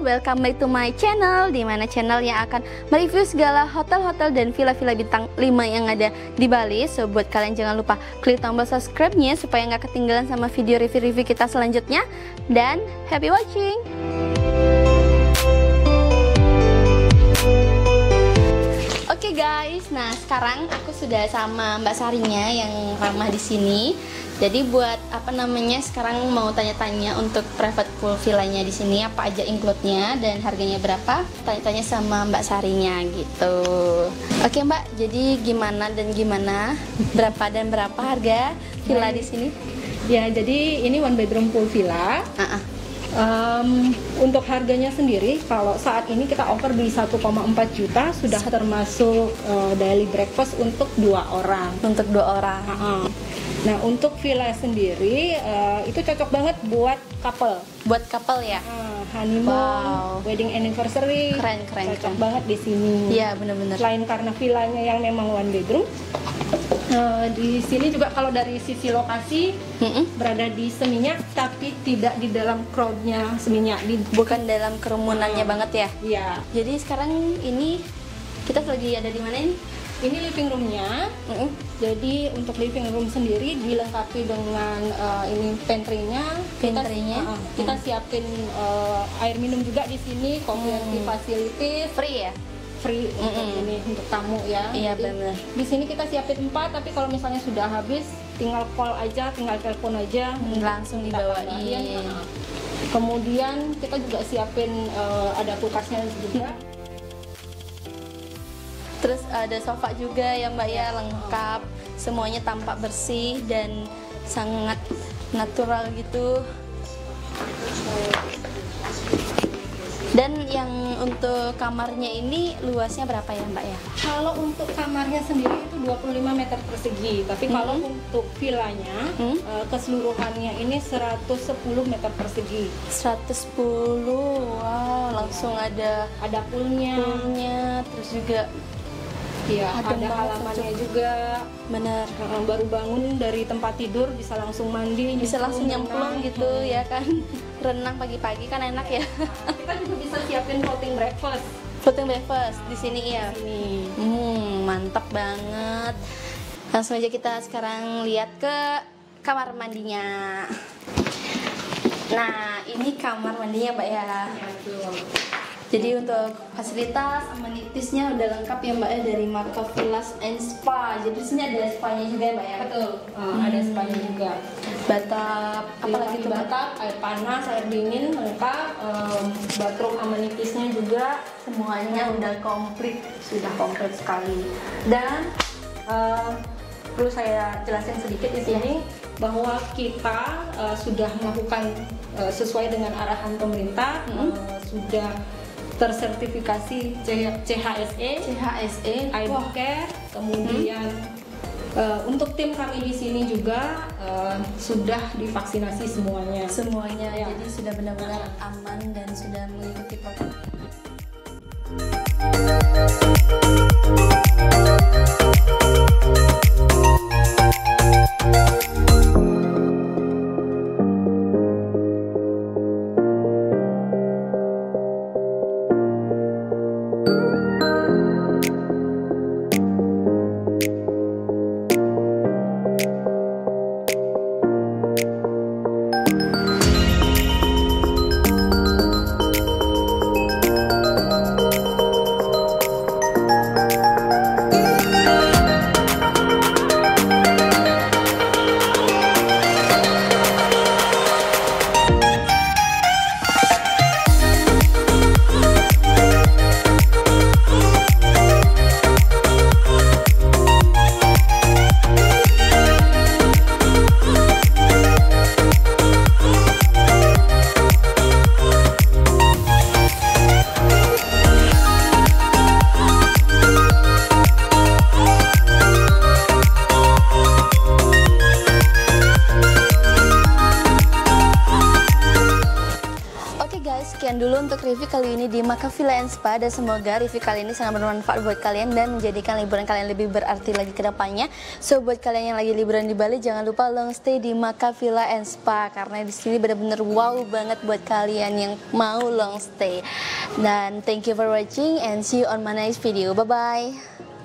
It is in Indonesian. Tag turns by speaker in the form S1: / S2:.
S1: welcome back to my channel, dimana channel yang akan mereview segala hotel-hotel dan villa-villa bintang 5 yang ada di Bali. So buat kalian jangan lupa klik tombol subscribe-nya supaya nggak ketinggalan sama video review-review kita selanjutnya. Dan happy watching! Oke guys, nah sekarang aku sudah sama Mbak Sarinya yang ramah di sini. Jadi buat sekarang mau tanya-tanya untuk private pool villanya di sini apa aja include-nya dan harganya berapa? Tanya-tanya sama Mbak Sarinya gitu. Oke Mbak, jadi gimana dan gimana? Berapa dan berapa harga villa di sini?
S2: Ya, jadi ini one bedroom pool villa. Untuk harganya sendiri, kalau saat ini kita offer di 1,4 juta sudah termasuk daily breakfast untuk 2 orang.
S1: Untuk 2 orang.
S2: Nah, untuk villa sendiri itu cocok banget buat couple.
S1: Buat couple ya?
S2: Honeymoon, wedding anniversary.
S1: Keren.
S2: Cocok banget di sini.
S1: Iya, benar-benar.
S2: Selain karena villanya yang memang one bedroom, di sini juga kalau dari sisi lokasi berada di Seminyak, tapi tidak di dalam crowdnya Seminyak,
S1: bukan dalam kerumunannya banget ya.
S2: Iya.
S1: Jadi sekarang ini kita lagi ada di mana ini?
S2: Ini living roomnya. Jadi untuk living room sendiri dilengkapi dengan ini pantry-nya. Kita siapin air minum juga di sini, coffee facilities.
S1: Free ya?
S2: Free untuk tamu ya.
S1: Iya benar.
S2: Di sini kita siapin 4, tapi kalau misalnya sudah habis tinggal call aja, tinggal telepon aja,
S1: langsung dibawain.
S2: Kemudian kita juga siapin ada kulkasnya juga.
S1: Terus ada sofa juga ya Mbak ya, lengkap. Semuanya tampak bersih dan sangat natural gitu. Dan yang untuk kamarnya ini luasnya berapa ya Mbak ya?
S2: Kalau untuk kamarnya sendiri itu 25 meter persegi, tapi kalau untuk villanya keseluruhannya ini 110 meter persegi.
S1: 110, wow, langsung ada
S2: poolnya,
S1: terus juga
S2: ada halamannya juga.
S1: Bener.
S2: Baru bangun dari tempat tidur bisa langsung mandi,
S1: bisa langsung nyemplung gitu ya kan. Renang pagi-pagi kan enak ya.
S2: Kita juga bisa siapin floating breakfast.
S1: Floating breakfast di sini ya. Mantap banget. Langsung aja kita sekarang lihat ke kamar mandinya. Nah, ini kamar mandinya Mbak ya. Jadi untuk fasilitas amenitisnya udah lengkap ya Mbak ya, dari Marco Villas and Spa. Jadi di sini ada spa-nya juga ya Mbak ya.
S2: Betul. Ada spa-nya juga.
S1: Bathtub, apalagi tuh
S2: bathtub, air panas, air dingin lengkap. Bathroom amenitisnya juga
S1: semuanya udah komplit,
S2: sudah komplit sekali. Dan perlu saya jelasin sedikit di sini bahwa kita sudah melakukan sesuai dengan arahan pemerintah, sudah tersertifikasi CHSE, iCare, kemudian untuk tim kami di sini juga sudah divaksinasi semuanya.
S1: Ya. Jadi sudah benar-benar aman dan sudah mengikuti protokol. review kali ini di Maka Villa and Spa, dan semoga review kali ini sangat bermanfaat buat kalian dan menjadikan liburan kalian lebih berarti lagi ke depannya. So buat kalian yang lagi liburan di Bali, jangan lupa long stay di Maka Villa and Spa karena di sini benar-benar wow banget buat kalian yang mau long stay. Dan thank you for watching and see you on my next video. Bye bye.